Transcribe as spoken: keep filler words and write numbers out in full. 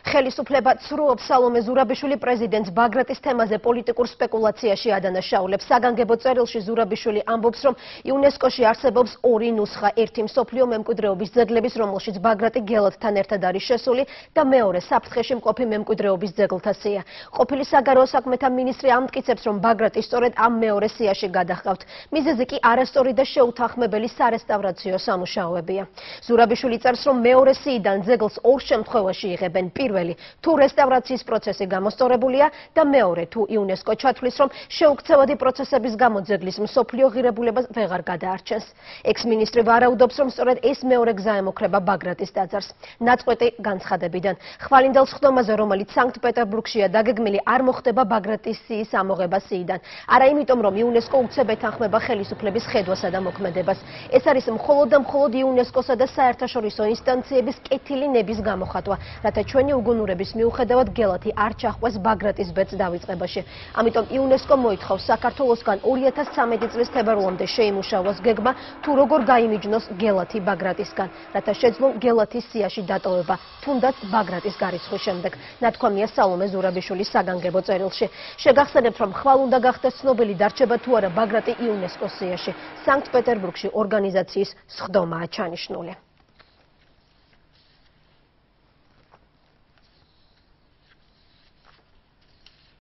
ხელისუფლება ცრუობს სალომე ზურაბიშვილი პრეზიდენტს ბაგრატის თემაზე პოლიტიკურ სპეკულაციაში ადანაშაულებს. საგანგებო წერილში ზურაბიშვილი ამბობს, რომ იუნესკოში არსებობს ორი ნუსხა, ერთი მსოფლიო მემკვიდრეობის ძეგლების, რომელშიც ბაგრატი გელათთან ერთად არის შესული და მეორე-საფრთხეში მყოფი მემკვიდრეობის ძეგლთა სია. ყოფილი საგარეო საქმეთა მინისტრი ამტკიცებს, რომ ბაგრატი სწორედ ამ მეორე სიაში გადაჰყავთ. მიზეზი კი არასწორი და შეუთანხმებელი სარესტავრაციო სამუშაოებია. ზურაბიშვილი წერს, რომ მეორე სიიდან ძეგლს ორ შემთხვევაში იღებენ. პირველი, თუ რესტავრაციის პროცესი გამოსწორებულია და მეორე, თუ იუნესკო ჩათვლის, რომ შეუქცევადი პროცესების გამო ძეგლის მსოფლიო ღირებულებას ვეღარ გადაარჩენს. ექს-მინისტრი ვარაუდობს, რომ სწორედ ეს მეორე გზა ემუქრება ბაგრატის ტაძარს. ნაწყვეტი განცხადებიდან. ხვალინდელ სხდომაზე, რომელიც სანქტ-პეტერბურგშია დაგეგმილი, არ მოხდება ბაგრატის სიის ამოღება სიიდან. არა იმიტომ, რომ იუნესკო უცებ ეთანხმება ხელისუფლების ხედვასა და მოქმედებას. ეს არის მხოლოდ და მხოლოდ იუნესკოსა და საერთაშორისო ინსტანციების კეთილი ნების გამოხატვა, რათა ჩვენი უგუნურების მიუხედავად გელათი არ ჩაჰყვეს ბაგრატის ბედს დავიწყებაში. ამიტომ იუნესკო მოითხოვს საქართველოსგან ორი ათას ცამეტი წლის თებერვლამდე შეიმუშავოს გეგმა, თუ როგორ გაიმიჯნოს გელათი ბაგრატისგან, რათა შეძლონ გელათის სიაში დატოვება, თუნდაც ბაგრატის გარიცხვის შემდეგ. ნათქვამია სალომე ზურაბიშვილის საგანგებო წერილში. შეგახსენებთ, რომ ხვალ უნდა გახდეს ცნობილი, დარჩება თუ არა ბაგრატი იუნესკოს სიაში. სანქტ-პეტერბურგში ორგანიზაციის სხდომაა ჩანიშნული.